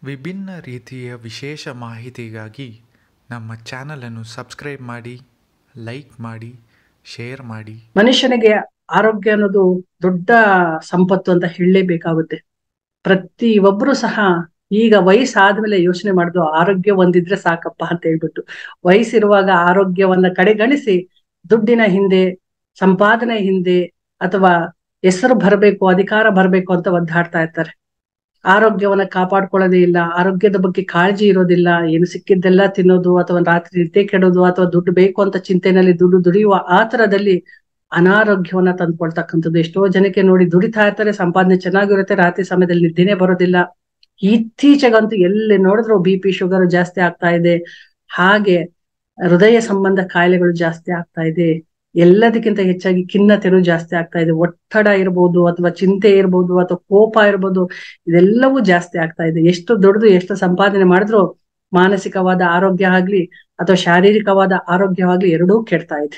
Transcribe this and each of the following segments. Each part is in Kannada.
ವಿಭಿನ್ನ ರೀತಿಯ ವಿಶೇಷ ಮಾಹಿತಿಗಾಗಿ ನಮ್ಮ ಚಾನಲನ್ನು ಸಬ್ಸ್ಕ್ರೈಬ್ ಮಾಡಿ, ಲೈಕ್ ಮಾಡಿ, ಶೇರ್ ಮಾಡಿ. ಮನುಷ್ಯನಿಗೆ ಆರೋಗ್ಯ ಅನ್ನೋದು ದೊಡ್ಡ ಸಂಪತ್ತು ಅಂತ ಹೇಳಲೇಬೇಕಾಗುತ್ತೆ. ಪ್ರತಿ ಒಬ್ರು ಸಹ ಈಗ ವಯಸ್ಸಾದ್ಮೇಲೆ ಯೋಚನೆ ಮಾಡುದು ಆರೋಗ್ಯ ಒಂದಿದ್ರೆ ಸಾಕಪ್ಪ ಅಂತ ಹೇಳ್ಬಿಟ್ಟು, ವಯಸ್ಸಿರುವಾಗ ಆರೋಗ್ಯವನ್ನ ಕಡೆಗಣಿಸಿ ದುಡ್ಡಿನ ಹಿಂದೆ, ಸಂಪಾದನೆ ಹಿಂದೆ ಅಥವಾ ಹೆಸರು ಬರಬೇಕು, ಅಧಿಕಾರ ಬರಬೇಕು ಅಂತ ಒದ್ದಾಡ್ತಾ ಇರ್ತಾರೆ. ಆರೋಗ್ಯವನ್ನ ಕಾಪಾಡ್ಕೊಳ್ಳೋದೇ ಇಲ್ಲ, ಆರೋಗ್ಯದ ಬಗ್ಗೆ ಕಾಳಜಿ ಇರೋದಿಲ್ಲ. ಏನು ಸಿಕ್ಕಿದ್ದೆಲ್ಲ ತಿನ್ನೋದು ಅಥವಾ ರಾತ್ರಿ ನಿದ್ದೆ ಕೆಡೋದು ಅಥವಾ ದುಡ್ಡು ಬೇಕು ಅಂತ ಚಿಂತೆನಲ್ಲಿ ದುಡ್ಡು ದುಡಿಯುವ ಆತರದಲ್ಲಿ ಅನಾರೋಗ್ಯವನ್ನ ತಂದ್ಕೊಳ್ತಕ್ಕಂಥದ್ದು. ಎಷ್ಟೋ ಜನಕ್ಕೆ ನೋಡಿ ದುಡಿತಾ ಇರ್ತಾರೆ, ಸಂಪಾದನೆ ಚೆನ್ನಾಗಿರುತ್ತೆ, ರಾತ್ರಿ ಸಮಯದಲ್ಲಿ ನಿದ್ದೆನೆ ಬರೋದಿಲ್ಲ. ಇತ್ತೀಚೆಗಂತೂ ಎಲ್ಲಿ ನೋಡಿದ್ರು BP ಶುಗರ್ ಜಾಸ್ತಿ ಆಗ್ತಾ ಇದೆ, ಹಾಗೆ ಹೃದಯ ಸಂಬಂಧ ಕಾಯಿಲೆಗಳು ಜಾಸ್ತಿ ಆಗ್ತಾ ಇದೆ. ಎಲ್ಲದಕ್ಕಿಂತ ಹೆಚ್ಚಾಗಿ ಖಿನ್ನತೆನೂ ಜಾಸ್ತಿ ಆಗ್ತಾ ಇದೆ. ಒತ್ತಡ ಇರ್ಬೋದು ಅಥವಾ ಚಿಂತೆ ಇರ್ಬೋದು ಅಥವಾ ಕೋಪ ಇರ್ಬೋದು, ಇದೆಲ್ಲವೂ ಜಾಸ್ತಿ ಆಗ್ತಾ ಇದೆ. ಎಷ್ಟು ದೊಡ್ಡದು ಎಷ್ಟು ಸಂಪಾದನೆ ಮಾಡಿದ್ರು ಮಾನಸಿಕವಾದ ಆರೋಗ್ಯ ಆಗ್ಲಿ ಅಥವಾ ಶಾರೀರಿಕವಾದ ಆರೋಗ್ಯವಾಗ್ಲಿ ಎರಡೂ ಕೆಡ್ತಾ ಇದೆ.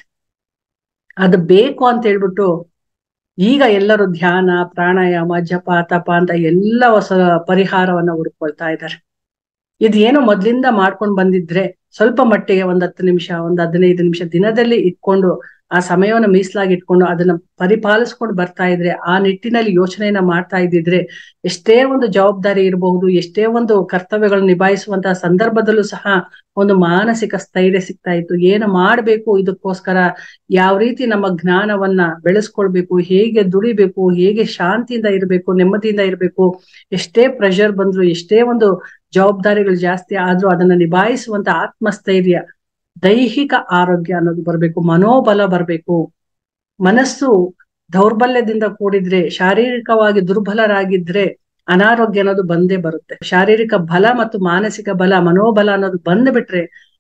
ಅದು ಬೇಕು ಅಂತ ಹೇಳ್ಬಿಟ್ಟು ಈಗ ಎಲ್ಲರೂ ಧ್ಯಾನ, ಪ್ರಾಣಾಯಾಮ, ಜಪ, ತಪ ಅಂತ ಎಲ್ಲ ಹೊಸ ಪರಿಹಾರವನ್ನ ಹುಡುಕೊಳ್ತಾ ಇದ್ದಾರೆ. ಇದೇನೋ ಮೊದ್ಲಿಂದ ಮಾಡ್ಕೊಂಡು ಬಂದಿದ್ರೆ ಸ್ವಲ್ಪ ಮಟ್ಟಿಗೆ 10 ನಿಮಿಷ 15 ನಿಮಿಷ ದಿನದಲ್ಲಿ ಇಟ್ಕೊಂಡು ಆ ಸಮಯವನ್ನು ಮೀಸಲಾಗಿ ಇಟ್ಕೊಂಡು ಅದನ್ನ ಪರಿಪಾಲಿಸ್ಕೊಂಡು ಬರ್ತಾ ಇದ್ರೆ, ಆ ನಿಟ್ಟಿನಲ್ಲಿ ಯೋಚನೆಯನ್ನ ಮಾಡ್ತಾ ಇದ್ದಿದ್ರೆ, ಎಷ್ಟೇ ಒಂದು ಜವಾಬ್ದಾರಿ ಇರಬಹುದು, ಎಷ್ಟೇ ಒಂದು ಕರ್ತವ್ಯಗಳನ್ನು ನಿಭಾಯಿಸುವಂತಹ ಸಂದರ್ಭದಲ್ಲೂ ಸಹ ಒಂದು ಮಾನಸಿಕ ಸ್ಥೈರ್ಯ ಸಿಗ್ತಾ ಇತ್ತು. ಏನು ಮಾಡ್ಬೇಕು, ಇದಕ್ಕೋಸ್ಕರ ಯಾವ ರೀತಿ ನಮ್ಮ ಜ್ಞಾನವನ್ನ ಬೆಳೆಸ್ಕೊಳ್ಬೇಕು, ಹೇಗೆ ದುಡಿಬೇಕು, ಹೇಗೆ ಶಾಂತಿಯಿಂದ ಇರಬೇಕು, ನೆಮ್ಮದಿಯಿಂದ ಇರಬೇಕು, ಎಷ್ಟೇ ಪ್ರೆಷರ್ ಬಂದ್ರು, ಎಷ್ಟೇ ಒಂದು ಜವಾಬ್ದಾರಿಗಳು ಜಾಸ್ತಿ ಆದ್ರೂ ಅದನ್ನ ನಿಭಾಯಿಸುವಂತ ಆತ್ಮಸ್ಥೈರ್ಯ, ದೈಹಿಕ ಆರೋಗ್ಯ ಅನ್ನೋದು ಬರ್ಬೇಕು, ಮನೋಬಲ ಬರ್ಬೇಕು. ಮನಸ್ಸು ದೌರ್ಬಲ್ಯದಿಂದ ಕೂಡಿದ್ರೆ, ಶಾರೀರಿಕವಾಗಿ ದುರ್ಬಲರಾಗಿದ್ರೆ ಅನಾರೋಗ್ಯ ಅನ್ನೋದು ಬಂದೇ ಬರುತ್ತೆ. ಶಾರೀರಿಕ ಬಲ ಮತ್ತು ಮಾನಸಿಕ ಬಲ, ಮನೋಬಲ ಅನ್ನೋದು ಬಂದ್ಬಿಟ್ರೆ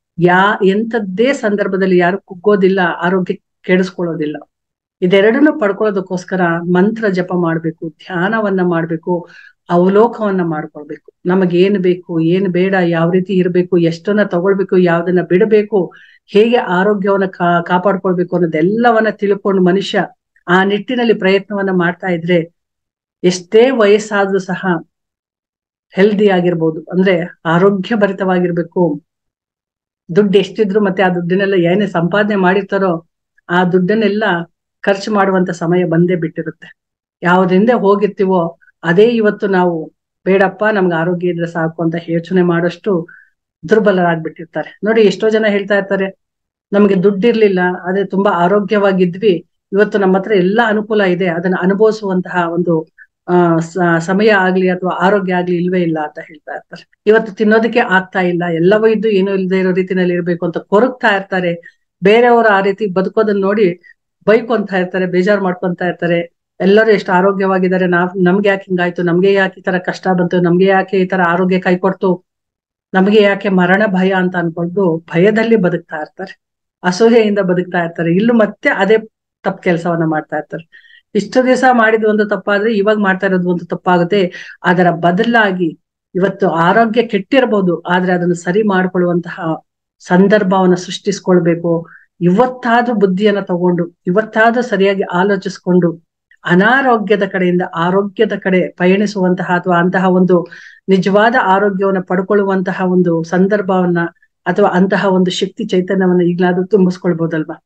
ಎಂಥದ್ದೇ ಸಂದರ್ಭದಲ್ಲಿ ಯಾರು ಕುಗ್ಗೋದಿಲ್ಲ, ಆರೋಗ್ಯ ಕೆಡಿಸ್ಕೊಳ್ಳೋದಿಲ್ಲ. ಇದೆರಡನ್ನು ಪಡ್ಕೊಳ್ಳೋದಕ್ಕೋಸ್ಕರ ಮಂತ್ರ ಜಪ ಮಾಡ್ಬೇಕು, ಧ್ಯಾನವನ್ನ ಮಾಡ್ಬೇಕು, ಅವಲೋಕವನ್ನ ಮಾಡ್ಕೊಳ್ಬೇಕು. ನಮಗೇನ್ ಬೇಕು, ಏನ್ ಬೇಡ, ಯಾವ ರೀತಿ ಇರ್ಬೇಕು, ಎಷ್ಟನ್ನ ತಗೊಳ್ಬೇಕು, ಯಾವ್ದನ್ನ ಬಿಡಬೇಕು, ಹೇಗೆ ಆರೋಗ್ಯವನ್ನ ಕಾಪಾಡ್ಕೊಳ್ಬೇಕು ಅನ್ನೋದೆಲ್ಲವನ್ನ ತಿಳ್ಕೊಂಡು ಮನುಷ್ಯ ಆ ನಿಟ್ಟಿನಲ್ಲಿ ಪ್ರಯತ್ನವನ್ನ ಮಾಡ್ತಾ ಇದ್ರೆ ಎಷ್ಟೇ ವಯಸ್ಸಾದ್ರೂ ಸಹ ಹೆಲ್ದಿ ಆಗಿರ್ಬೋದು, ಅಂದ್ರೆ ಆರೋಗ್ಯ ಭರಿತವಾಗಿರ್ಬೇಕು. ದುಡ್ಡು ಎಷ್ಟಿದ್ರು ಮತ್ತೆ ಆ ದುಡ್ಡನ್ನೆಲ್ಲ ಏನೇ ಸಂಪಾದನೆ ಮಾಡಿರ್ತಾರೋ ಆ ದುಡ್ಡನ್ನೆಲ್ಲ ಖರ್ಚು ಮಾಡುವಂತ ಸಮಯ ಬಂದೇ ಬಿಟ್ಟಿರುತ್ತೆ. ಯಾವ್ದ್ರಿಂದ ಹೋಗಿರ್ತೀವೋ ಅದೇ ಇವತ್ತು ನಾವು ಬೇಡಪ್ಪ, ನಮ್ಗೆ ಆರೋಗ್ಯ ಇದ್ರೆ ಸಾಕು ಅಂತ ಯೋಚನೆ ಮಾಡೋಷ್ಟು ದುರ್ಬಲರಾಗ್ಬಿಟ್ಟಿರ್ತಾರೆ. ನೋಡಿ, ಎಷ್ಟೋ ಜನ ಹೇಳ್ತಾ ಇರ್ತಾರೆ, ನಮ್ಗೆ ದುಡ್ಡಿರ್ಲಿಲ್ಲ, ಅದೇ ತುಂಬಾ ಆರೋಗ್ಯವಾಗಿದ್ವಿ, ಇವತ್ತು ನಮ್ಮ ಹತ್ರ ಎಲ್ಲಾ ಅನುಕೂಲ ಇದೆ, ಅದನ್ನ ಅನುಭವಿಸುವಂತಹ ಒಂದು ಸಮಯ ಆಗ್ಲಿ ಅಥವಾ ಆರೋಗ್ಯ ಆಗ್ಲಿ ಇಲ್ವೇ ಇಲ್ಲ ಅಂತ ಹೇಳ್ತಾ ಇರ್ತಾರೆ. ಇವತ್ತು ತಿನ್ನೋದಕ್ಕೆ ಆಗ್ತಾ ಇಲ್ಲ, ಎಲ್ಲವೂ ಇದ್ದು ಏನೂ ಇಲ್ಲದೆ ಇರೋ ರೀತಿನಲ್ಲಿ ಇರ್ಬೇಕು ಅಂತ ಕೊರಗ್ತಾ ಇರ್ತಾರೆ. ಬೇರೆಯವರು ಆ ರೀತಿ ಬದುಕೋದನ್ನ ನೋಡಿ ಬೈಕೊಂತ ಇರ್ತಾರೆ, ಬೇಜಾರು ಮಾಡ್ಕೊಂತ ಇರ್ತಾರೆ. ಎಲ್ಲರೂ ಎಷ್ಟು ಆರೋಗ್ಯವಾಗಿದ್ದಾರೆ, ನಮ್ಗೆ ಯಾಕೆ ಹಿಂಗಾಯ್ತು, ನಮ್ಗೆ ಯಾಕೆ ಈ ತರ ಕಷ್ಟ ಬಂತು, ನಮ್ಗೆ ಯಾಕೆ ಈ ತರ ಆರೋಗ್ಯ ಕೈ ಕೊಡ್ತು, ನಮ್ಗೆ ಯಾಕೆ ಮರಣ ಭಯ ಅಂತ ಅನ್ಕೊಂಡು ಭಯದಲ್ಲಿ ಬದುಕ್ತಾ ಇರ್ತಾರೆ, ಅಸೂಯೆಯಿಂದ ಬದುಕ್ತಾ ಇರ್ತಾರೆ. ಇಲ್ಲೂ ಮತ್ತೆ ಅದೇ ತಪ್ಪು ಕೆಲಸವನ್ನ ಮಾಡ್ತಾ ಇರ್ತಾರೆ. ಇಷ್ಟು ದಿವಸ ಮಾಡಿದ ಒಂದು ತಪ್ಪಾದ್ರೆ ಇವಾಗ ಮಾಡ್ತಾ ಇರೋದು ಒಂದು ತಪ್ಪಾಗುತ್ತೆ. ಅದರ ಬದಲಾಗಿ ಇವತ್ತು ಆರೋಗ್ಯ ಕೆಟ್ಟಿರ್ಬೋದು, ಆದ್ರೆ ಅದನ್ನು ಸರಿ ಮಾಡ್ಕೊಳ್ಳುವಂತಹ ಸಂದರ್ಭವನ್ನ ಸೃಷ್ಟಿಸ್ಕೊಳ್ಬೇಕು. ಇವತ್ತಾದ್ರೂ ಬುದ್ಧಿಯನ್ನ ತಗೊಂಡು, ಇವತ್ತಾದ್ರೂ ಸರಿಯಾಗಿ ಆಲೋಚಿಸ್ಕೊಂಡು ಅನಾರೋಗ್ಯದ ಕಡೆಯಿಂದ ಆರೋಗ್ಯದ ಕಡೆ ಪಯಣಿಸುವಂತಹ ಅಥವಾ ಅಂತಹ ಒಂದು ನಿಜವಾದ ಆರೋಗ್ಯವನ್ನ ಪಡ್ಕೊಳ್ಳುವಂತಹ ಒಂದು ಸಂದರ್ಭವನ್ನ ಅಥವಾ ಅಂತಹ ಒಂದು ಶಕ್ತಿ ಚೈತನ್ಯವನ್ನ ಈಗ್ಲಾದ್ರೂ ತುಂಬಿಸ್ಕೊಳ್ಬೋದಲ್ವಾ?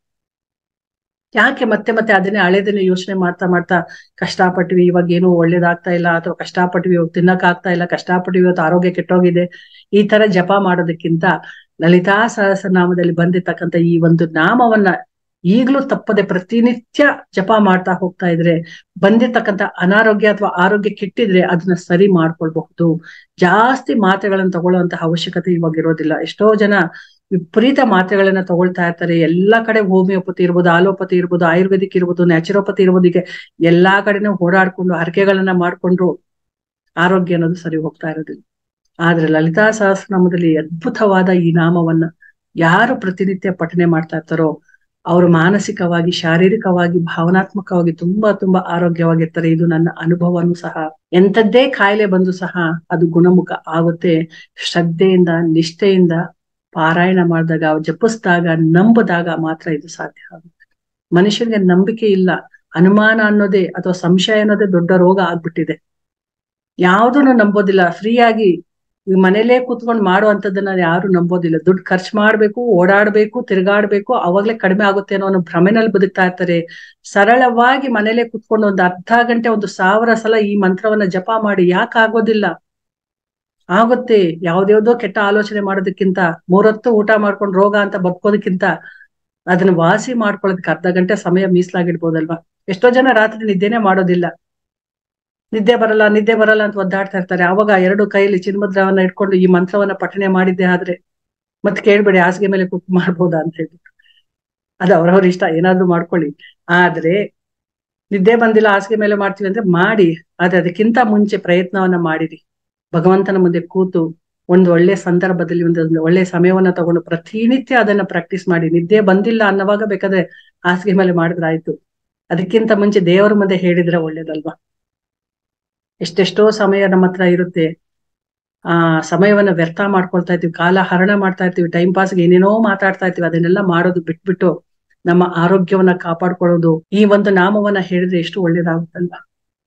ಯಾಕೆ ಮತ್ತೆ ಮತ್ತೆ ಅದನ್ನೇ ಹಳೇದನ್ನೇ ಯೋಚನೆ ಮಾಡ್ತಾ ಮಾಡ್ತಾ ಕಷ್ಟಪಟ್ವಿ, ಇವಾಗ ಏನು ಒಳ್ಳೇದಾಗ್ತಾ ಇಲ್ಲ, ಅಥವಾ ಕಷ್ಟಪಟ್ವಿ ಇವಾಗ ತಿನ್ನಕ್ ಆಗ್ತಾ ಇಲ್ಲ, ಕಷ್ಟಪಟ್ವಿ ಇವತ್ತು ಆರೋಗ್ಯ ಕೆಟ್ಟೋಗಿದೆ, ಈ ತರ ಜಪ ಮಾಡೋದಕ್ಕಿಂತ ಲಲಿತಾ ಸಹಸ್ರನಾಮದಲ್ಲಿ ಬಂದಿರ್ತಕ್ಕಂಥ ಈ ಒಂದು ನಾಮವನ್ನ ಈಗ್ಲೂ ತಪ್ಪದೆ ಪ್ರತಿನಿತ್ಯ ಜಪ ಮಾಡ್ತಾ ಹೋಗ್ತಾ ಇದ್ರೆ ಬಂದಿರ್ತಕ್ಕಂಥ ಅನಾರೋಗ್ಯ ಅಥವಾ ಆರೋಗ್ಯ ಕೆಟ್ಟಿದ್ರೆ ಅದನ್ನ ಸರಿ ಮಾಡ್ಕೊಳ್ಬಹುದು. ಜಾಸ್ತಿ ಮಾತ್ರೆಗಳನ್ನ ತಗೊಳ್ಳುವಂತಹ ಅವಶ್ಯಕತೆ ಇವಾಗ ಇರೋದಿಲ್ಲ. ಎಷ್ಟೋ ಜನ ವಿಪರೀತ ಮಾತ್ರೆಗಳನ್ನ ತಗೊಳ್ತಾ ಇರ್ತಾರೆ. ಎಲ್ಲಾ ಕಡೆ ಹೋಮಿಯೋಪತಿ ಇರ್ಬೋದು, ಆಲೋಪತಿ ಇರ್ಬೋದು, ಆಯುರ್ವೇದಿಕ್ ಇರ್ಬೋದು, ನ್ಯಾಚುರೋಪತಿ ಇರ್ಬೋದು, ಈಗ ಎಲ್ಲಾ ಕಡೆನೂ ಓಡಾಡ್ಕೊಂಡು ಹರಕೆಗಳನ್ನ ಮಾಡ್ಕೊಂಡು ಆರೋಗ್ಯ ಅನ್ನೋದು ಸರಿ ಹೋಗ್ತಾ ಇರೋದಿಲ್ಲ. ಆದ್ರೆ ಲಲಿತಾ ಸಹಸ್ರನಾಮದಲ್ಲಿ ಅದ್ಭುತವಾದ ಈ ನಾಮವನ್ನ ಯಾರು ಪ್ರತಿನಿತ್ಯ ಪಠನೆ ಮಾಡ್ತಾ ಇರ್ತಾರೋ ಅವರು ಮಾನಸಿಕವಾಗಿ, ಶಾರೀರಿಕವಾಗಿ, ಭಾವನಾತ್ಮಕವಾಗಿ ತುಂಬಾ ತುಂಬಾ ಆರೋಗ್ಯವಾಗಿರ್ತಾರೆ. ಇದು ನನ್ನ ಅನುಭವನೂ ಸಹ. ಎಂಥದ್ದೇ ಕಾಯಿಲೆ ಬಂದು ಸಹ ಅದು ಗುಣಮುಖ ಆಗುತ್ತೆ ಶ್ರದ್ಧೆಯಿಂದ, ನಿಷ್ಠೆಯಿಂದ ಪಾರಾಯಣ ಮಾಡಿದಾಗ, ಜಪಿಸಿದಾಗ, ನಂಬಿದಾಗ ಮಾತ್ರ ಇದು ಸಾಧ್ಯ ಆಗುತ್ತೆ. ಮನುಷ್ಯನಿಗೆ ನಂಬಿಕೆ ಇಲ್ಲ, ಅನುಮಾನ ಅನ್ನೋದೇ ಅಥವಾ ಸಂಶಯ ಅನ್ನೋದೇ ದೊಡ್ಡ ರೋಗ ಆಗ್ಬಿಟ್ಟಿದೆ. ಯಾವುದನ್ನು ನಂಬೋದಿಲ್ಲ, ಫ್ರೀಯಾಗಿ ಈ ಮನೇಲೇ ಕೂತ್ಕೊಂಡು ಮಾಡುವಂತದ್ದನ್ನ ಯಾರು ನಂಬೋದಿಲ್ಲ. ದುಡ್ಡು ಖರ್ಚು ಮಾಡ್ಬೇಕು, ಓಡಾಡ್ಬೇಕು, ತಿರ್ಗಾಡ್ಬೇಕು, ಅವಾಗ್ಲೇ ಕಡಿಮೆ ಆಗುತ್ತೆ ಅನ್ನೋ ಒಂದು ಭ್ರಮೆನಲ್ಲಿ ಬದುಕ್ತಾ ಇರ್ತಾರೆ. ಸರಳವಾಗಿ ಮನೇಲೆ ಕೂತ್ಕೊಂಡು ಒಂದು ಅರ್ಧ ಗಂಟೆ 1,000 ಸಲ ಈ ಮಂತ್ರವನ್ನ ಜಪ ಮಾಡಿ. ಯಾಕೆ ಆಗೋದಿಲ್ಲ? ಆಗುತ್ತೆ. ಯಾವ್ದ್ಯಾವ್ದೋ ಕೆಟ್ಟ ಆಲೋಚನೆ ಮಾಡೋದಕ್ಕಿಂತ, 3 ಹೊತ್ತು ಊಟ ಮಾಡ್ಕೊಂಡು ರೋಗ ಅಂತ ಬದುಕೋದಕ್ಕಿಂತ ಅದನ್ನ ವಾಸಿ ಮಾಡ್ಕೊಳ್ಳೋದಕ್ಕೆ ಅರ್ಧ ಗಂಟೆ ಸಮಯ ಮೀಸಲಾಗಿಡ್ಬೋದಲ್ವಾ? ಎಷ್ಟೋ ಜನ ರಾತ್ರಿ ನಿದ್ದೆನೆ ಮಾಡೋದಿಲ್ಲ. ನಿದ್ದೆ ಬರಲ್ಲ ಅಂತ ಒದ್ದಾಡ್ತಾ ಇರ್ತಾರೆ. ಅವಾಗ 2 ಕೈಯಲ್ಲಿ ಚಿನ್ಮುದ್ರವನ್ನ ಇಟ್ಕೊಂಡು ಈ ಮಂತ್ರವನ್ನ ಪಠನೆ ಮಾಡಿದ್ದೆ ಆದ್ರೆ ಮತ್ತೆ ಕೇಳ್ಬೇಡಿ ಹಾಸಿಗೆ ಮೇಲೆ ಕುಕ್ ಮಾಡ್ಬೋದಾ ಅಂತ ಹೇಳ್ಬಿಟ್ಟು. ಅದು ಅವ್ರವ್ರ ಇಷ್ಟ, ಏನಾದ್ರು ಮಾಡ್ಕೊಳ್ಳಿ. ಆದ್ರೆ ನಿದ್ದೆ ಬಂದಿಲ್ಲ, ಹಾಸಿಗೆ ಮೇಲೆ ಮಾಡ್ತೀವಿ ಅಂದ್ರೆ ಮಾಡಿ. ಆದ್ರೆ ಅದಕ್ಕಿಂತ ಮುಂಚೆ ಪ್ರಯತ್ನವನ್ನ ಮಾಡಿರಿ. ಭಗವಂತನ ಮುಂದೆ ಕೂತು ಒಂದು ಒಳ್ಳೆ ಸಂದರ್ಭದಲ್ಲಿ ಒಂದು ಒಳ್ಳೆ ಸಮಯವನ್ನ ತಗೊಂಡು ಪ್ರತಿನಿತ್ಯ ಅದನ್ನ ಪ್ರಾಕ್ಟೀಸ್ ಮಾಡಿ. ನಿದ್ದೆ ಬಂದಿಲ್ಲ ಅನ್ನೋವಾಗ ಬೇಕಾದ್ರೆ ಹಾಸಿಗೆ ಮೇಲೆ ಮಾಡಿದ್ರಾಯ್ತು. ಅದಕ್ಕಿಂತ ಮುಂಚೆ ದೇವರ ಮುಂದೆ ಹೇಳಿದ್ರೆ ಒಳ್ಳೇದಲ್ವಾ? ಎಷ್ಟೆಷ್ಟೋ ಸಮಯ ನಮ್ಮ ಹತ್ರ ಇರುತ್ತೆ. ಆ ಸಮಯವನ್ನ ವ್ಯರ್ಥ ಮಾಡ್ಕೊಳ್ತಾ ಇರ್ತೀವಿ, ಕಾಲ ಹರಣ ಮಾಡ್ತಾ ಇರ್ತೀವಿ, ಟೈಮ್ ಪಾಸ್ಗೆ ಏನೇನೋ ಮಾತಾಡ್ತಾ ಇರ್ತೀವಿ. ಅದನ್ನೆಲ್ಲ ಮಾಡೋದು ಬಿಟ್ಬಿಟ್ಟು ನಮ್ಮ ಆರೋಗ್ಯವನ್ನ ಕಾಪಾಡ್ಕೊಳ್ಳೋದು, ಈ ಒಂದು ನಾಮವನ್ನ ಹೇಳಿದ್ರೆ ಎಷ್ಟು ಒಳ್ಳೇದಾಗುತ್ತಲ್ವಾ?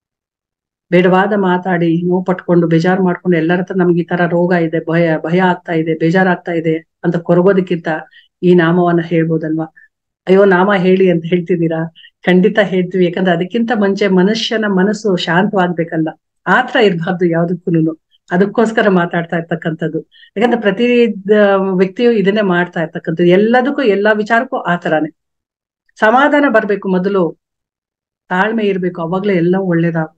ಬೇಡವಾದ ಮಾತಾಡಿ ನೋವು ಪಟ್ಕೊಂಡು ಬೇಜಾರು ಮಾಡ್ಕೊಂಡು ಎಲ್ಲರ ಹತ್ರ ನಮ್ಗೆ ಈ ತರ ರೋಗ ಇದೆ, ಭಯ ಆಗ್ತಾ ಇದೆ, ಬೇಜಾರಾಗ್ತಾ ಇದೆ ಅಂತ ಕೊರಗೋದಕ್ಕಿಂತ ಈ ನಾಮವನ್ನ ಹೇಳ್ಬೋದಲ್ವಾ? ಅಯ್ಯೋ ನಾಮ ಹೇಳಿ ಅಂತ ಹೇಳ್ತಿದ್ದೀರಾ? ಖಂಡಿತ ಹೇಳ್ತೀವಿ. ಯಾಕಂದ್ರೆ ಅದಕ್ಕಿಂತ ಮುಂಚೆ ಮನುಷ್ಯನ ಮನಸ್ಸು ಶಾಂತವಾಗ್ಬೇಕಲ್ಲ, ಆತರ ಇರ್ಬಾರ್ದು ಯಾವ್ದಕ್ಕೂನು. ಅದಕ್ಕೋಸ್ಕರ ಮಾತಾಡ್ತಾ ಇರ್ತಕ್ಕಂಥದ್ದು. ಯಾಕಂದ್ರೆ ಪ್ರತಿ ವ್ಯಕ್ತಿಯು ಇದನ್ನೇ ಮಾಡ್ತಾ ಇರ್ತಕ್ಕಂಥದ್ದು. ಎಲ್ಲದಕ್ಕೂ ಎಲ್ಲಾ ವಿಚಾರಕ್ಕೂ ಆತರಾನೆ ಸಮಾಧಾನ ಬರ್ಬೇಕು, ಮೊದಲು ತಾಳ್ಮೆ ಇರ್ಬೇಕು, ಅವಾಗ್ಲೇ ಎಲ್ಲ ಒಳ್ಳೇದಾಗುತ್ತೆ.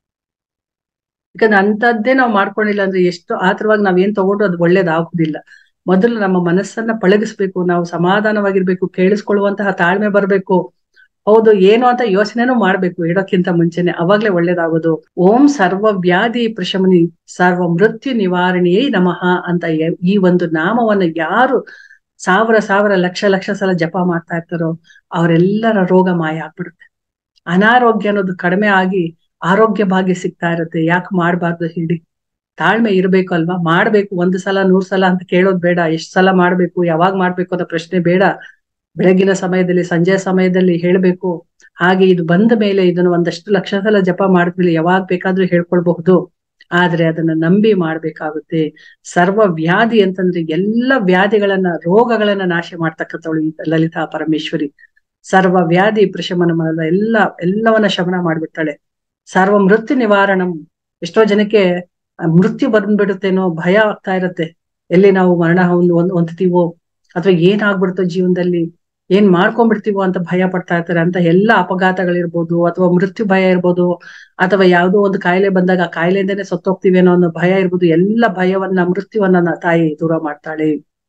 ಯಾಕಂದ್ರೆ ಅಂತದ್ದೇ ನಾವು ಮಾಡ್ಕೊಂಡಿಲ್ಲ ಅಂದ್ರೆ ಎಷ್ಟು ಆತರವಾಗಿ ನಾವೇನ್ ತಗೊಂಡು ಅದು ಒಳ್ಳೇದಾಗುದಿಲ್ಲ. ಮೊದಲು ನಮ್ಮ ಮನಸ್ಸನ್ನ ಪಳಗಿಸ್ಬೇಕು, ನಾವು ಸಮಾಧಾನವಾಗಿರ್ಬೇಕು, ಕೇಳಿಸ್ಕೊಳ್ಳುವಂತಹ ತಾಳ್ಮೆ ಬರ್ಬೇಕು. ಹೌದು ಏನು ಅಂತ ಯೋಚನೆನೂ ಮಾಡ್ಬೇಕು ಇಡೋಕ್ಕಿಂತ ಮುಂಚೆನೆ, ಅವಾಗ್ಲೇ ಒಳ್ಳೇದಾಗೋದು. ಓಂ ಸರ್ವ ವ್ಯಾಧಿ ಪ್ರಶಮನಿ ಸರ್ವ ಮೃತ್ಯು ನಿವಾರಣೆಯೇ ನಮಃ ಅಂತ ಈ ಒಂದು ನಾಮವನ್ನ ಯಾರು ಸಾವಿರ ಲಕ್ಷ ಸಲ ಜಪ ಮಾಡ್ತಾ ಇರ್ತಾರೋ ಅವರೆಲ್ಲರ ರೋಗ ಮಾಯ ಆಗ್ಬಿಡುತ್ತೆ. ಅನಾರೋಗ್ಯ ಅನ್ನೋದು ಕಡಿಮೆ ಆಗಿ ಆರೋಗ್ಯ ಭಾಗ್ಯ ಸಿಗ್ತಾ ಇರುತ್ತೆ. ಯಾಕೆ ಮಾಡ್ಬಾರ್ದು ಹೇಳಿ? ತಾಳ್ಮೆ ಇರ್ಬೇಕು ಅಲ್ವಾ? ಮಾಡ್ಬೇಕು. 1 ಸಲ 100 ಸಲ ಅಂತ ಕೇಳೋದ್ ಬೇಡ. ಎಷ್ಟ್ ಸಲ ಮಾಡ್ಬೇಕು, ಯಾವಾಗ ಮಾಡ್ಬೇಕು ಅನ್ನೋ ಪ್ರಶ್ನೆ ಬೇಡ. ಬೆಳಗಿನ ಸಮಯದಲ್ಲಿ, ಸಂಜೆ ಸಮಯದಲ್ಲಿ ಹೇಳ್ಬೇಕು. ಹಾಗೆ ಇದು ಬಂದ ಮೇಲೆ ಇದನ್ನು 1 ಲಕ್ಷ ಸಲ ಜಪ ಮಾಡಿದ್ಮೇಲೆ ಯಾವಾಗ ಬೇಕಾದ್ರೂ ಹೇಳ್ಕೊಳ್ಬಹುದು. ಆದ್ರೆ ಅದನ್ನ ನಂಬಿ ಮಾಡ್ಬೇಕಾಗುತ್ತೆ. ಸರ್ವ ವ್ಯಾಧಿ ಅಂತಂದ್ರೆ ಎಲ್ಲ ವ್ಯಾಧಿಗಳನ್ನ, ರೋಗಗಳನ್ನ ನಾಶ ಮಾಡ್ತಕ್ಕಂಥವಳು ಲಲಿತಾ ಪರಮೇಶ್ವರಿ. ಸರ್ವ ವ್ಯಾಧಿ ಪ್ರಶಮನ ಮಾಡಲ್ಲ, ಎಲ್ಲವನ್ನ ಶಮನ ಮಾಡ್ಬಿಡ್ತಾಳೆ. ಸರ್ವ ಮೃತ್ಯು ನಿವಾರಣಂ. ಎಷ್ಟೋ ಜನಕ್ಕೆ ಮೃತ್ಯು ಬಂದ್ಬಿಡುತ್ತೇನೋ ಭಯ ಆಗ್ತಾ ಇರತ್ತೆ. ಎಲ್ಲಿ ನಾವು ಮರಣ ಹೊಂದ್ತೀವೋ ಅಥವಾ ಏನಾಗ್ಬಿಡುತ್ತೋ ಜೀವನದಲ್ಲಿ, ಏನ್ ಮಾಡ್ಕೊಂಡ್ಬಿಡ್ತೀವೋ ಅಂತ ಭಯ ಪಡ್ತಾ ಇರ್ತಾರೆ. ಅಂತ ಎಲ್ಲ ಅಪಘಾತಗಳಿರ್ಬೋದು, ಅಥವಾ ಮೃತ್ಯು ಭಯ ಇರ್ಬೋದು, ಅಥವಾ ಯಾವುದೋ ಒಂದು ಕಾಯಿಲೆ ಬಂದಾಗ ಆ ಕಾಯಿಲೆಯಿಂದನೇ ಸತ್ತೋಗ್ತೀವೇನೋ ಅನ್ನೋ ಭಯ ಇರ್ಬೋದು. ಎಲ್ಲ ಭಯವನ್ನ, ಮೃತ್ಯುವನ್ನ ತಾಯಿ ದೂರ ಮಾಡ್ತಾಳೆ.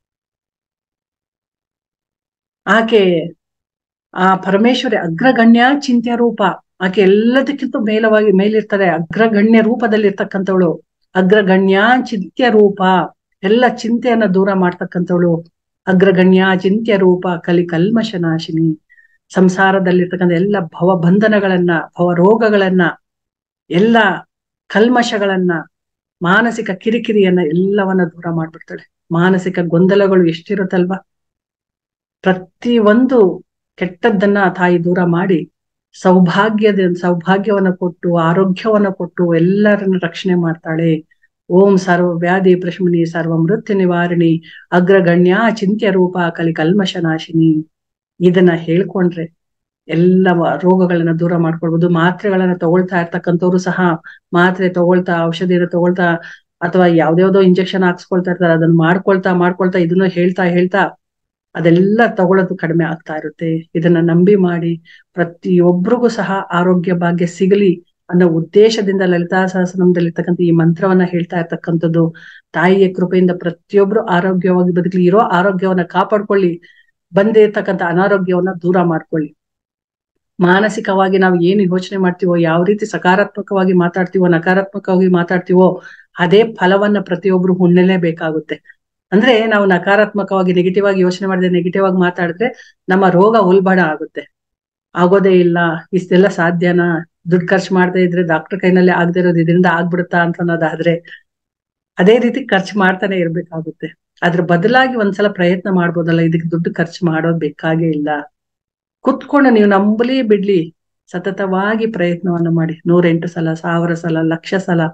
ಆಕೆ ಆ ಪರಮೇಶ್ವರಿ ಅಗ್ರಗಣ್ಯ ಚಿಂತ್ಯ ರೂಪ. ಆಕೆ ಎಲ್ಲದಕ್ಕಿಂತ ಮೇಲಿರ್ತಾರೆ. ಅಗ್ರಗಣ್ಯ ರೂಪದಲ್ಲಿ ಇರ್ತಕ್ಕಂಥವಳು ಅಗ್ರಗಣ್ಯ ಚಿಂತ್ಯ ರೂಪ. ಎಲ್ಲ ಚಿಂತೆಯನ್ನ ದೂರ ಮಾಡ್ತಕ್ಕಂಥವಳು ಅಗ್ರಗಣ್ಯ ಚಿಂತ್ಯ ರೂಪ. ಕಲ್ಮಶ ನಾಶಿನಿ. ಸಂಸಾರದಲ್ಲಿರ್ತಕ್ಕಂಥ ಎಲ್ಲ ಭವಬಂಧನಗಳನ್ನ, ಭವ ರೋಗಗಳನ್ನ, ಎಲ್ಲ ಕಲ್ಮಶಗಳನ್ನ, ಮಾನಸಿಕ ಕಿರಿಕಿರಿಯನ್ನ ಎಲ್ಲವನ್ನ ದೂರ ಮಾಡ್ಬಿಡ್ತಾಳೆ. ಮಾನಸಿಕ ಗೊಂದಲಗಳು ಎಷ್ಟಿರುತ್ತಲ್ವಾ? ಪ್ರತಿ ಒಂದು ಕೆಟ್ಟದ್ದನ್ನ ತಾಯಿ ದೂರ ಮಾಡಿ ಸೌಭಾಗ್ಯವನ್ನ ಕೊಟ್ಟು, ಆರೋಗ್ಯವನ್ನ ಕೊಟ್ಟು ಎಲ್ಲರನ್ನ ರಕ್ಷಣೆ ಮಾಡ್ತಾಳೆ. ಓಂ ಸರ್ವ ವ್ಯಾಧಿ ಪ್ರಶಮನಿ ಸರ್ವ ಮೃತ್ಯು ನಿವಾರಣಿ ಅಗ್ರಗಣ್ಯ ಚಿಂತ್ಯ ರೂಪ ಕಲ್ಮಶ ನಾಶಿನಿ. ಇದನ್ನ ಹೇಳ್ಕೊಂಡ್ರೆ ಎಲ್ಲ ರೋಗಗಳನ್ನ ದೂರ ಮಾಡ್ಕೊಳ್ಬಹುದು. ಮಾತ್ರೆಗಳನ್ನ ತಗೊಳ್ತಾ ಇರ್ತಕ್ಕಂಥವ್ರು ಸಹ ಮಾತ್ರೆ ತಗೊಳ್ತಾ, ಔಷಧಿನ ತಗೊಳ್ತಾ, ಅಥವಾ ಯಾವ್ದ್ಯಾವ್ದೋ ಇಂಜೆಕ್ಷನ್ ಹಾಕ್ಸ್ಕೊಳ್ತಾ ಇರ್ತಾರೆ, ಅದನ್ನ ಮಾಡ್ಕೊಳ್ತಾ ಇದನ್ನು ಹೇಳ್ತಾ ಅದೆಲ್ಲ ತಗೊಳ್ಳೋದು ಕಡಿಮೆ ಆಗ್ತಾ ಇರುತ್ತೆ. ಇದನ್ನ ನಂಬಿ ಮಾಡಿ ಪ್ರತಿಯೊಬ್ಬರಿಗೂ ಸಹ ಆರೋಗ್ಯ ಭಾಗ್ಯ ಸಿಗಲಿ ಅನ್ನೋ ಉದ್ದೇಶದಿಂದ ಲಲಿತಾ ಸಹಸ್ರನಾಮದಲ್ಲಿರ್ತಕ್ಕಂಥ ಈ ಮಂತ್ರವನ್ನ ಹೇಳ್ತಾ ಇರ್ತಕ್ಕಂಥದ್ದು. ತಾಯಿಯ ಕೃಪೆಯಿಂದ ಪ್ರತಿಯೊಬ್ರು ಆರೋಗ್ಯವಾಗಿ ಬದುಕಲಿ, ಇರೋ ಆರೋಗ್ಯವನ್ನ ಕಾಪಾಡ್ಕೊಳ್ಳಿ, ಬಂದಿರ್ತಕ್ಕಂಥ ಅನಾರೋಗ್ಯವನ್ನ ದೂರ ಮಾಡ್ಕೊಳ್ಳಿ. ಮಾನಸಿಕವಾಗಿ ನಾವು ಏನು ಯೋಚನೆ ಮಾಡ್ತೀವೋ, ಯಾವ ರೀತಿ ಸಕಾರಾತ್ಮಕವಾಗಿ ಮಾತಾಡ್ತೀವೋ, ನಕಾರಾತ್ಮಕವಾಗಿ ಮಾತಾಡ್ತೀವೋ, ಅದೇ ಫಲವನ್ನ ಪ್ರತಿಯೊಬ್ರು ಹೊಂದಲೇಬೇಕಾಗುತ್ತೆ. ಅಂದ್ರೆ ನಾವು ನಕಾರಾತ್ಮಕವಾಗಿ ನೆಗೆಟಿವ್ ಆಗಿ ಯೋಚನೆ ಮಾಡಿದ್ರೆ, ನೆಗೆಟಿವ್ ಆಗಿ ಮಾತಾಡಿದ್ರೆ ನಮ್ಮ ರೋಗ ಉಲ್ಬಣ ಆಗುತ್ತೆ. ಆಗೋದೇ ಇಲ್ಲ, ಇಷ್ಟೆಲ್ಲ ಸಾಧ್ಯನಾ, ದುಡ್ಡು ಖರ್ಚು ಮಾಡದೇ ಇದ್ರೆ ಡಾಕ್ಟರ್ ಕೈನಲ್ಲಿ ಆಗದೆ ಇರೋದು ಇದರಿಂದ ಆಗ್ಬಿಡುತ್ತಾ ಅಂತ ಅನ್ನೋದಾದ್ರೆ ಅದೇ ರೀತಿ ಖರ್ಚು ಮಾಡ್ತಾನೆ ಇರ್ಬೇಕಾಗುತ್ತೆ. ಅದ್ರ ಬದಲಾಗಿ ಒಂದ್ಸಲ ಪ್ರಯತ್ನ ಮಾಡ್ಬೋದಲ್ಲ, ಇದಕ್ಕೆ ದುಡ್ಡು ಖರ್ಚು ಮಾಡೋದ್ ಬೇಕಾಗೇ ಇಲ್ಲ. ಕುತ್ಕೊಂಡು ನೀವು ನಂಬಲಿ ಬಿಡ್ಲಿ ಸತತವಾಗಿ ಪ್ರಯತ್ನವನ್ನ ಮಾಡಿ, 108 ಸಲ, 1000 ಸಲ, 1,00,000 ಸಲ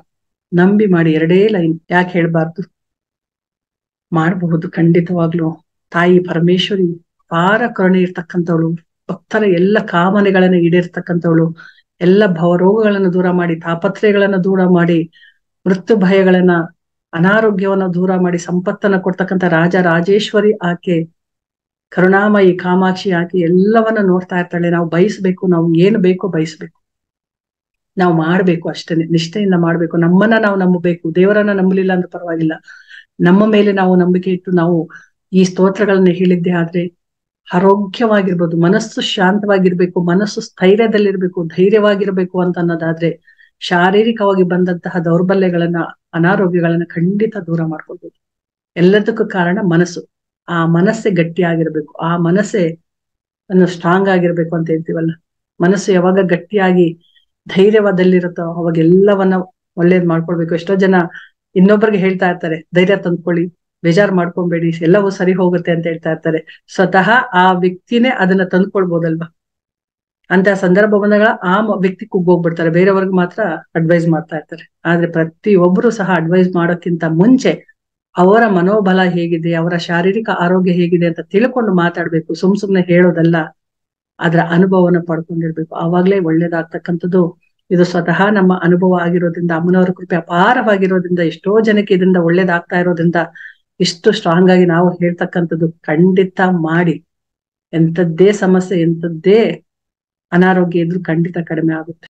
ನಂಬಿ ಮಾಡಿ, 2 ಲೈನ್. ಯಾಕೆ ಹೇಳ್ಬಾರ್ದು? ಮಾಡಬಹುದು ಖಂಡಿತವಾಗ್ಲು. ತಾಯಿ ಪರಮೇಶ್ವರಿ ಅಪಾರ ಕರುಣೆ ಇರ್ತಕ್ಕಂಥವಳು, ಭಕ್ತರ ಎಲ್ಲ ಕಾಮನೆಗಳನ್ನ ಈಡೇರ್ತಕ್ಕಂಥವಳು, ಎಲ್ಲ ಭವರೋಗಗಳನ್ನ ದೂರ ಮಾಡಿ, ತಾಪತ್ರಯಗಳನ್ನ ದೂರ ಮಾಡಿ, ಮೃತ್ಯು ಭಯಗಳನ್ನ, ಅನಾರೋಗ್ಯವನ್ನ ದೂರ ಮಾಡಿ, ಸಂಪತ್ತನ್ನ ಕೊಡ್ತಕ್ಕಂಥ ರಾಜ ರಾಜೇಶ್ವರಿ ಆಕೆ, ಕರುಣಾಮಯಿ ಕಾಮಾಕ್ಷಿ ಆಕೆ ಎಲ್ಲವನ್ನ ನೋಡ್ತಾ ಇರ್ತಾಳೆ. ನಾವು ಬಯಸ್ಬೇಕು, ನಾವು ಏನು ಬೇಕೋ ಬಯಸ್ಬೇಕು, ನಾವು ಮಾಡ್ಬೇಕು, ಅಷ್ಟೇನೆ ನಿಷ್ಠೆಯಿಂದ ಮಾಡ್ಬೇಕು. ನಮ್ಮನ್ನ ನಾವು ನಂಬಬೇಕು. ದೇವರನ್ನ ನಂಬಲಿಲ್ಲ ಅಂದ್ರೆ ಪರವಾಗಿಲ್ಲ, ನಮ್ಮ ಮೇಲೆ ನಾವು ನಂಬಿಕೆ ಇಟ್ಟು ನಾವು ಈ ಸ್ತೋತ್ರಗಳನ್ನ ಹೇಳಿದ್ದೆ ಆದ್ರೆ ಆರೋಗ್ಯವಾಗಿರ್ಬೋದು, ಮನಸ್ಸು ಶಾಂತವಾಗಿರ್ಬೇಕು, ಮನಸ್ಸು ಸ್ಥೈರ್ಯದಲ್ಲಿರ್ಬೇಕು, ಧೈರ್ಯವಾಗಿರ್ಬೇಕು ಅಂತ ಅನ್ನೋದಾದ್ರೆ ಶಾರೀರಿಕವಾಗಿ ಬಂದಂತಹ ದೌರ್ಬಲ್ಯಗಳನ್ನ, ಅನಾರೋಗ್ಯಗಳನ್ನ ಖಂಡಿತ ದೂರ ಮಾಡ್ಕೊಳ್ಬೋದು. ಎಲ್ಲದಕ್ಕೂ ಕಾರಣ ಮನಸ್ಸು. ಆ ಮನಸ್ಸೇ ಗಟ್ಟಿಯಾಗಿರ್ಬೇಕು, ಆ ಮನಸ್ಸೇ ಸ್ಟ್ರಾಂಗ್ ಆಗಿರ್ಬೇಕು ಅಂತ ಹೇಳ್ತೀವಲ್ಲ. ಮನಸ್ಸು ಯಾವಾಗ ಗಟ್ಟಿಯಾಗಿ ಧೈರ್ಯವಾದಲ್ಲಿರುತ್ತೋ ಅವಾಗ ಎಲ್ಲವನ್ನ ಒಳ್ಳೇದ್ ಮಾಡ್ಕೊಳ್ಬೇಕು. ಎಷ್ಟೋ ಜನ ಇನ್ನೊಬ್ಬರಿಗೆ ಹೇಳ್ತಾ ಇರ್ತಾರೆ, ಧೈರ್ಯ ತಂದ್ಕೊಳ್ಳಿ, ಬೇಜಾರ್ ಮಾಡ್ಕೊಂಬೇಡಿ, ಎಲ್ಲವೂ ಸರಿ ಹೋಗುತ್ತೆ ಅಂತ ಹೇಳ್ತಾ ಇರ್ತಾರೆ. ಸ್ವತಃ ಆ ವ್ಯಕ್ತಿನೇ ಅದನ್ನ ತಂದ್ಕೊಳ್ಬೋದಲ್ವಾ? ಅಂತ ಸಂದರ್ಭ ಬಂದಾಗ ಆ ವ್ಯಕ್ತಿ ಕುಗ್ಗೋಗ್ಬಿಡ್ತಾರೆ, ಬೇರೆಯವ್ರಿಗೆ ಮಾತ್ರ ಅಡ್ವೈಸ್ ಮಾಡ್ತಾ ಇರ್ತಾರೆ. ಆದ್ರೆ ಪ್ರತಿಯೊಬ್ಬರು ಸಹ ಅಡ್ವೈಸ್ ಮಾಡೋಕ್ಕಿಂತ ಮುಂಚೆ ಅವರ ಮನೋಬಲ ಹೇಗಿದೆ, ಅವರ ಶಾರೀರಿಕ ಆರೋಗ್ಯ ಹೇಗಿದೆ ಅಂತ ತಿಳ್ಕೊಂಡು ಮಾತಾಡ್ಬೇಕು. ಸುಮ್ನೆ ಹೇಳೋದಲ್ಲ, ಅದರ ಅನುಭವನ ಪಡ್ಕೊಂಡಿರ್ಬೇಕು. ಆವಾಗ್ಲೇ ಒಳ್ಳೇದಾಗ್ತಕ್ಕಂಥದ್ದು. ಇದು ಸ್ವತಃ ನಮ್ಮ ಅನುಭವ ಆಗಿರೋದ್ರಿಂದ, ಅಮ್ಮನವರ ಕೃಪೆ ಅಪಾರವಾಗಿರೋದ್ರಿಂದ, ಎಷ್ಟೋ ಜನಕ್ಕೆ ಇದರಿಂದ ಒಳ್ಳೇದಾಗ್ತಾ ಇರೋದ್ರಿಂದ ಇಷ್ಟು ಸ್ಟ್ರಾಂಗ್ ಆಗಿ ನಾವು ಹೇಳ್ತಕ್ಕಂಥದ್ದು. ಖಂಡಿತ ಮಾಡಿ. ಎಂಥದ್ದೇ ಸಮಸ್ಯೆ, ಎಂಥದ್ದೇ ಅನಾರೋಗ್ಯ ಇದ್ರೂ ಖಂಡಿತ ಕಡಿಮೆ ಆಗುತ್ತೆ.